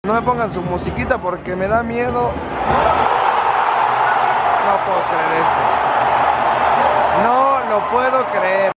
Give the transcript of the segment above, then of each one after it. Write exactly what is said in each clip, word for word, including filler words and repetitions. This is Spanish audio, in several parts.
No me pongan su musiquita porque me da miedo. No puedo creer eso. No lo puedo creer.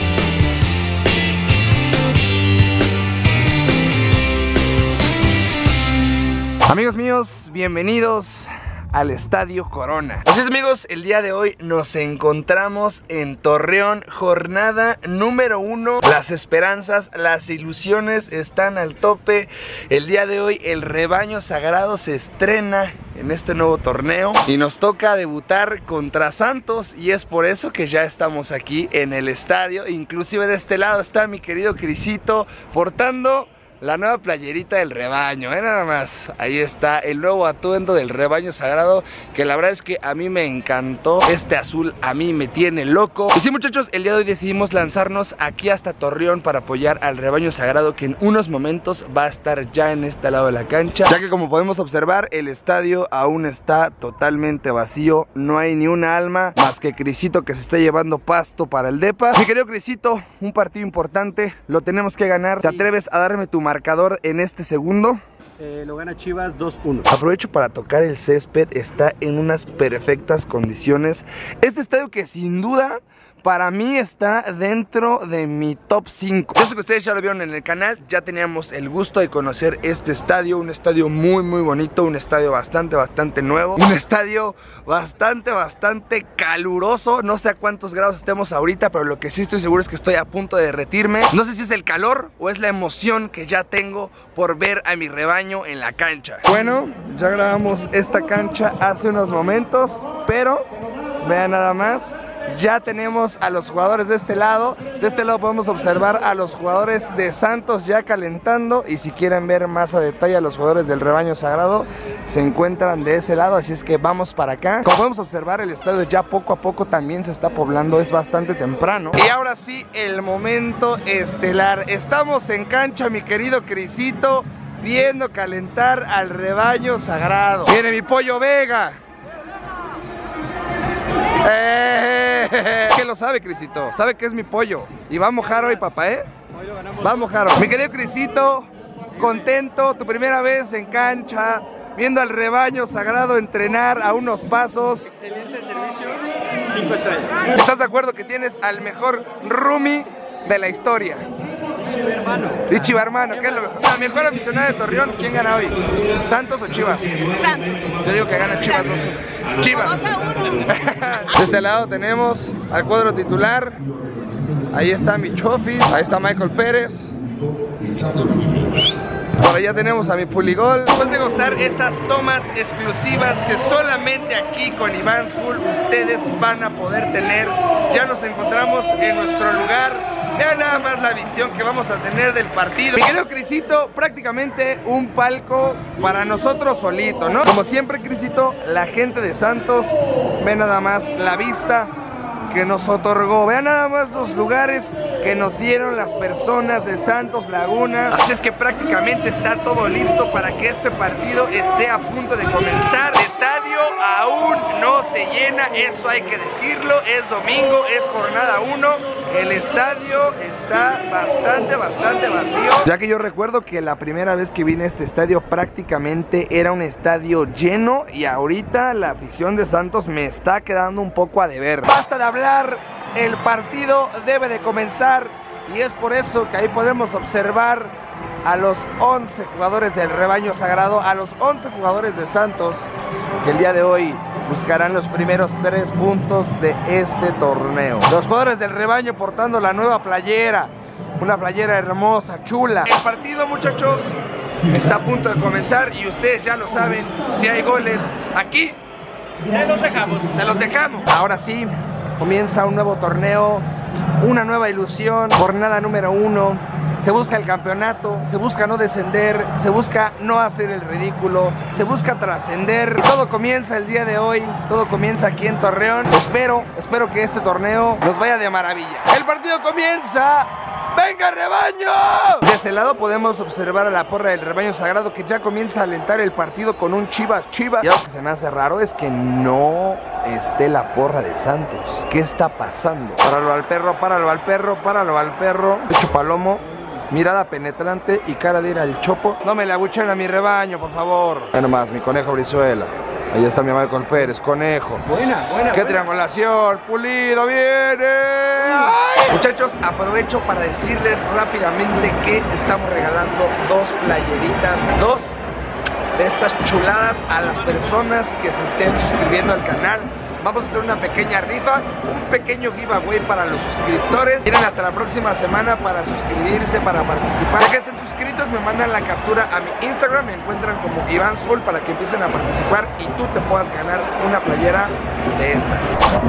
Amigos míos, bienvenidos al Estadio Corona. Así es, amigos, el día de hoy nos encontramos en Torreón, jornada número uno. Las esperanzas, las ilusiones están al tope. El día de hoy el rebaño sagrado se estrena en este nuevo torneo y nos toca debutar contra Santos, y es por eso que ya estamos aquí en el estadio. Inclusive de este lado está mi querido Crisito portando la nueva playerita del rebaño, ¿eh? Nada más. Ahí está el nuevo atuendo del rebaño sagrado, que la verdad es que a mí me encantó. Este azul a mí me tiene loco. Y sí, muchachos, el día de hoy decidimos lanzarnos aquí hasta Torreón para apoyar al rebaño sagrado, que en unos momentos va a estar ya en este lado de la cancha, ya que como podemos observar, el estadio aún está totalmente vacío. No hay ni una alma más que Crisito, que se está llevando pasto para el depa. Mi querido Crisito, un partido importante, lo tenemos que ganar. ¿Te atreves a darme tu marcador en este segundo? Eh, lo gana Chivas dos uno. Aprovecho para tocar el césped, está en unas perfectas condiciones. Este estadio que sin duda para mí está dentro de mi top cinco. Yo sé que ustedes ya lo vieron en el canal, ya teníamos el gusto de conocer este estadio. Un estadio muy muy bonito, un estadio bastante bastante nuevo, un estadio bastante bastante caluroso. No sé a cuántos grados estemos ahorita, pero lo que sí estoy seguro es que estoy a punto de derretirme. No sé si es el calor o es la emoción que ya tengo por ver a mi rebaño en la cancha. Bueno, ya grabamos esta cancha hace unos momentos, pero vean nada más, ya tenemos a los jugadores de este lado. De este lado podemos observar a los jugadores de Santos ya calentando. Y si quieren ver más a detalle a los jugadores del rebaño sagrado, se encuentran de ese lado, así es que vamos para acá. Como podemos observar, el estadio ya poco a poco también se está poblando, es bastante temprano. Y ahora sí, el momento estelar. Estamos en cancha, mi querido Crisito, viendo calentar al rebaño sagrado. Viene mi pollo Vega. Eh, ¿Qué lo sabe, Crisito? Sabe que es mi pollo. Y va a mojar hoy, papá, ¿eh? Va a mojar hoy. Mi querido Crisito, contento, tu primera vez en cancha, viendo al rebaño sagrado entrenar a unos pasos. Excelente servicio, cinco estrellas. ¿Estás de acuerdo que tienes al mejor roomie de la historia? Chiva hermano. Y Chiva hermano, ¿qué es lo mejor? La mejor aficionada de Torreón, ¿quién gana hoy? ¿Santos o Chivas? Santos. Yo digo que gana Chivas dos uno. Chivas. De este lado tenemos al cuadro titular. Ahí está mi Chofis, ahí está Michael Pérez. Por allá tenemos a mi Puligol. Después de gozar esas tomas exclusivas que solamente aquí con Iván Full ustedes van a poder tener, ya nos encontramos en nuestro lugar. Vean nada más la visión que vamos a tener del partido. Mi querido Crisito, prácticamente un palco para nosotros solito, ¿no? Como siempre, Crisito, la gente de Santos, ve nada más la vista que nos otorgó. Vean nada más los lugares que nos dieron las personas de Santos Laguna. Así es que prácticamente está todo listo para que este partido esté a punto de comenzar. El estadio aún no se llena, eso hay que decirlo. Es domingo, es jornada uno. El estadio está bastante, bastante vacío. Ya que yo recuerdo que la primera vez que vine a este estadio prácticamente era un estadio lleno, y ahorita la afición de Santos me está quedando un poco a deber. Basta de hablar, el partido debe de comenzar, y es por eso que ahí podemos observar a los once jugadores del rebaño sagrado, a los once jugadores de Santos, que el día de hoy buscarán los primeros tres puntos de este torneo. Los jugadores del rebaño portando la nueva playera, una playera hermosa, chula. El partido, muchachos, está a punto de comenzar, y ustedes ya lo saben, si hay goles aquí, Se los dejamos. se los dejamos. Ahora sí, comienza un nuevo torneo, una nueva ilusión, jornada número uno. Se busca el campeonato, se busca no descender, se busca no hacer el ridículo, se busca trascender. Y todo comienza el día de hoy, todo comienza aquí en Torreón. Espero, espero que este torneo nos vaya de maravilla. El partido comienza. ¡Venga, rebaño! De ese lado podemos observar a la porra del rebaño sagrado, que ya comienza a alentar el partido con un Chivas Chivas. Y algo que se me hace raro es que no esté la porra de Santos. ¿Qué está pasando? Páralo al perro, páralo al perro, páralo al perro. Hecho palomo. mirada penetrante y cara de ir al chopo. No me le abuchen a mi rebaño, por favor. Bueno más, mi conejo Brizuela. Ahí está mi Marcon Pérez, conejo. Buena, buena. ¡Qué buena. triangulación! ¡Pulido, viene! ¡Ay! Muchachos, aprovecho para decirles rápidamente que estamos regalando dos playeritas, dos de estas chuladas a las personas que se estén suscribiendo al canal. Vamos a hacer una pequeña rifa, un pequeño giveaway para los suscriptores. Tienen hasta la próxima semana para suscribirse, para participar. Ya que estén suscritos, me mandan la captura a mi Instagram. Me encuentran como Ivansful para que empiecen a participar y tú te puedas ganar una playera de estas.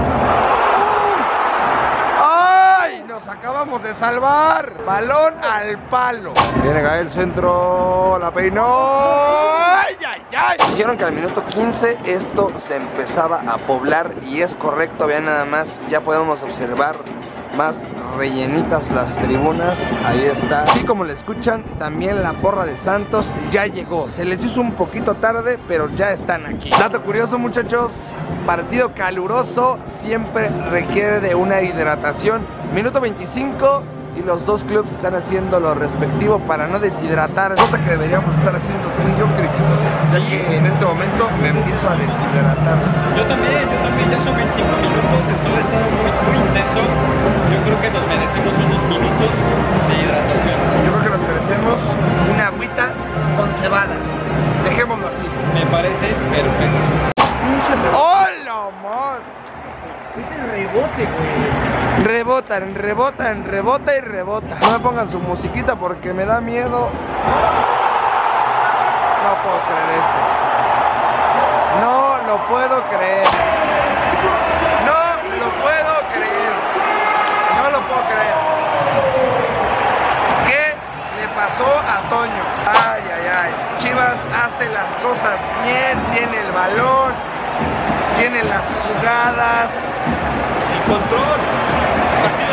¡Ay! Nos acabamos de salvar. Balón al palo. Viene Gael, centro, la peinó. ¡Ay, ay, ay! Dijeron que al minuto quince esto se empezaba a poblar y es correcto, vean nada más, ya podemos observar más rellenitas las tribunas, ahí está. Así como le escuchan, también la porra de Santos ya llegó. Se les hizo un poquito tarde, pero ya están aquí. Dato curioso, muchachos, partido caluroso siempre requiere de una hidratación. Minuto veinticinco y los dos clubes están haciendo lo respectivo para no deshidratar, cosa que deberíamos estar haciendo tú y yo, Crisito, ya que en este momento me empiezo a deshidratar. Yo también, yo también, ya son veinticinco minutos, esto ha estado muy, muy intenso. Yo creo que nos merecemos unos minutos de hidratación. Yo creo que nos merecemos una agüita con cebada, dejémoslo así. Me parece perfecto. ¡Hola, amor! Ese rebote, güey. Rebotan, rebotan, rebota y rebota. No me pongan su musiquita porque me da miedo. No puedo creer eso. No lo puedo creer. No lo puedo creer. No lo puedo creer. ¿Qué le pasó a Toño? Ay, ay, ay. Chivas hace las cosas bien, tiene el balón, tiene las jugadas. El control. El partido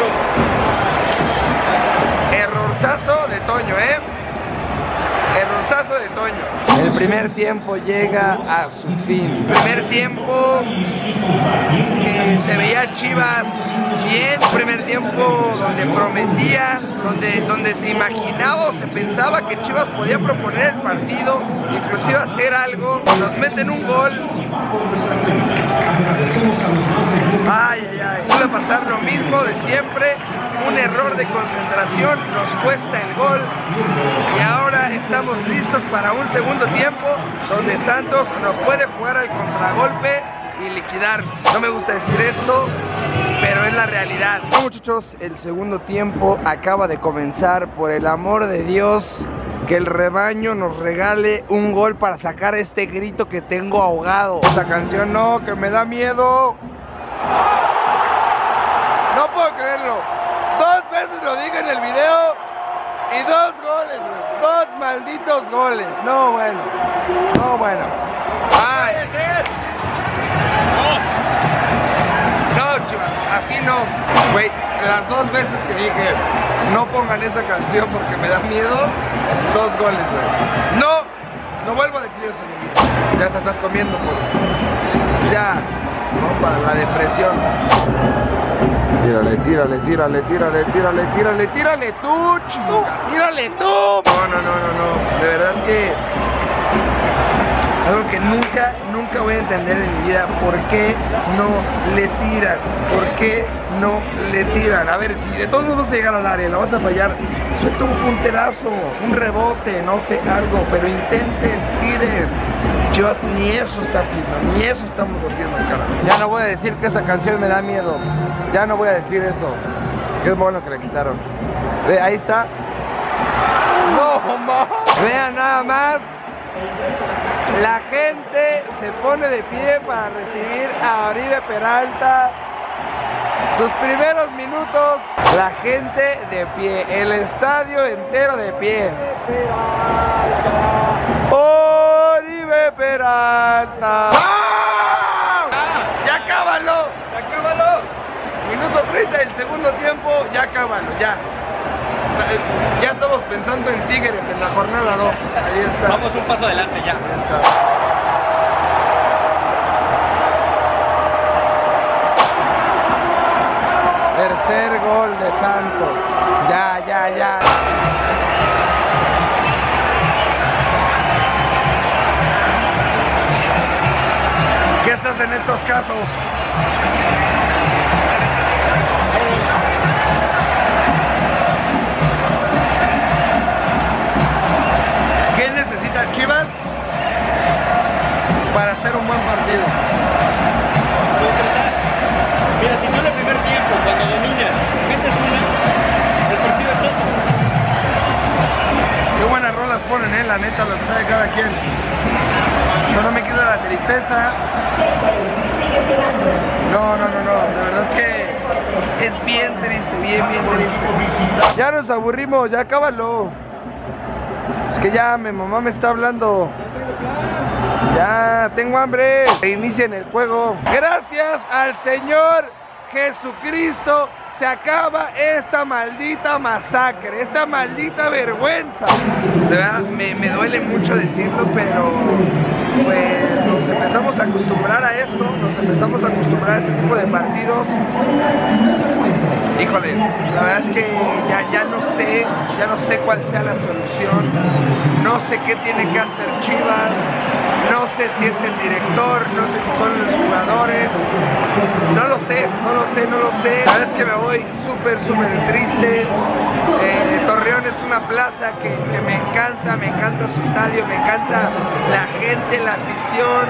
es nuestro. Errorzazo de Toño, ¿eh? Errorzazo de Toño. El primer tiempo llega a su fin. Primer tiempo que se veía Chivas bien. Primer tiempo donde prometía, donde, donde se imaginaba o se pensaba que Chivas podía proponer el partido, inclusive hacer algo. Nos meten un gol. Ay, ay, ay. Puede pasar lo mismo de siempre. Un error de concentración nos cuesta el gol. Y ahora estamos listos para un segundo tiempo donde Santos nos puede jugar al contragolpe y liquidar. No me gusta decir esto, pero es la realidad. Bueno, muchachos, el segundo tiempo acaba de comenzar. Por el amor de Dios, que el rebaño nos regale un gol para sacar este grito que tengo ahogado. Esta canción no, que me da miedo. No puedo creerlo. Dos veces lo dije en el video y dos goles, güey. Dos malditos goles. No, bueno. No, bueno. Ay. No, Chivas, así no. Güey, las dos veces que dije no pongan esa canción porque me da miedo, dos goles, güey. No, no vuelvo a decir eso en mi vida. Ya te estás comiendo, por... Ya, no, para la depresión. Tírale, tírale, tírale, tírale, tírale, tírale, tírale tú, chinga, tírale tú. No, no, no, no, no, de verdad que algo que nunca, nunca voy a entender en mi vida. ¿Por qué no le tiran? ¿Por qué no le tiran? A ver, si de todos modos vas a llegar al área, la vas a fallar, suelta un punterazo, un rebote, no sé, algo, pero intenten, tiren. Chivas ni eso está haciendo, ni eso estamos haciendo, carajo. Ya no voy a decir que esa canción me da miedo. Ya no voy a decir eso. Qué bueno que la quitaron. Ve, ahí está. No, no. Vean nada más. La gente se pone de pie para recibir a Oribe Peralta. Sus primeros minutos, la gente de pie, el estadio entero de pie. Oribe Peralta. ¡Ah! ¡Ya acábalo! ¡Ya acábalo! Minuto treinta del segundo tiempo, ya acábalo, ya. Ya estamos pensando en Tigres en la jornada dos. Ahí está. Vamos un paso adelante ya. Ahí está. Tercer gol de Santos. Ya, ya, ya. ¿Qué se hace en estos casos? ¿Qué necesita Chivas para hacer un buen partido? Mira, si tú en el primer tiempo, cuando dominas, metes una, el partido es otro. Qué buenas rolas ponen, eh, la neta, lo que sabe cada quien. Yo no me quito la tristeza. No, no, no, no, de verdad que es bien triste, bien, bien triste. Ya nos aburrimos, ya cábalo. Es que ya mi mamá me está hablando. Ya, tengo hambre. Reinicien el juego. Gracias al Señor Jesucristo se acaba esta maldita masacre, esta maldita vergüenza. De verdad, me, me duele mucho decirlo, pero pues nos empezamos a acostumbrar a esto, nos empezamos a acostumbrar a este tipo de partidos. Híjole, la verdad es que ya, ya no sé, ya no sé cuál sea la solución, no sé qué tiene que hacer Chivas, no sé si es el director, no sé si son los jugadores, no lo sé, no lo sé, no lo sé. La verdad es que me voy súper, súper triste. Eh, Torreón es una plaza que, que me encanta, me encanta su estadio, me encanta la gente, la afición.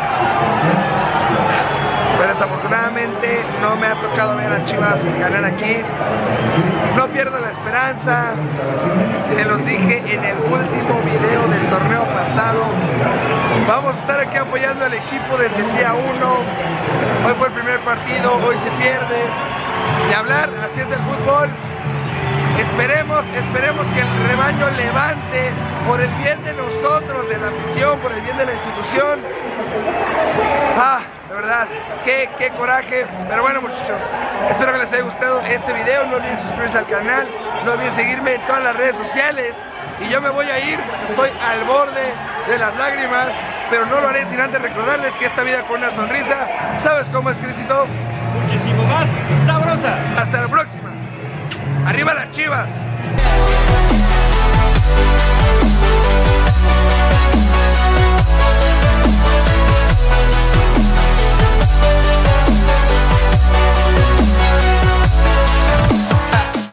Pero desafortunadamente no me ha tocado ver a Chivas ganar aquí. No pierdo la esperanza. Se los dije en el último video del torneo pasado. Vamos a estar aquí apoyando al equipo desde el día uno. Hoy fue el primer partido, hoy se pierde. De hablar, así es el fútbol. Esperemos, esperemos que el rebaño levante por el bien de nosotros, de la afición, por el bien de la institución. Ah, de verdad, qué, qué coraje. Pero bueno, muchachos, espero que les haya gustado este video. No olviden suscribirse al canal, no olviden seguirme en todas las redes sociales. Y yo me voy a ir porque estoy al borde de las lágrimas, pero no lo haré sin antes recordarles que esta vida con una sonrisa, ¿sabes cómo es, Crisito? Muchísimo más sabrosa. Hasta la próxima. ¡Arriba las Chivas!